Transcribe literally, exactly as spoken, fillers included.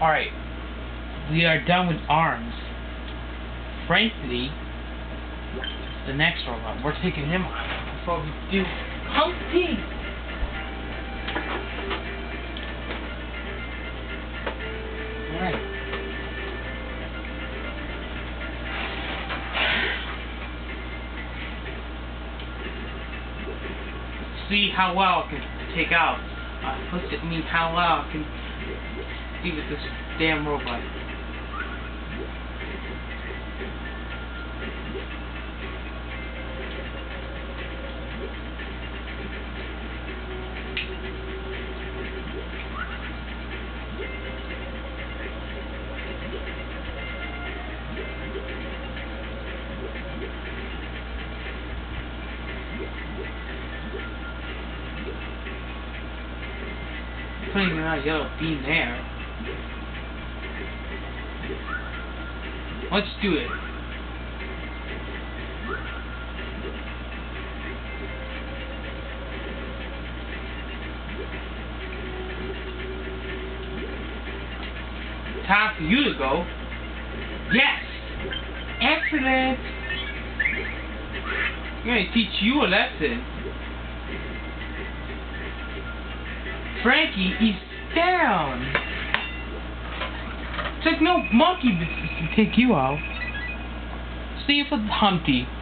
Alright. We are done with arms. Frankly, the next robot. We're taking him on before we do Humpty. Alright. See how well I can take out. Uh, plus it means how well I can see with this damn robot. Putting that yellow beam there. Let's do it. Time for you to go. Yes! Excellent! I'm gonna teach you a lesson. Frankie is down. It's like no monkey business to take you out. See you for the Humpty.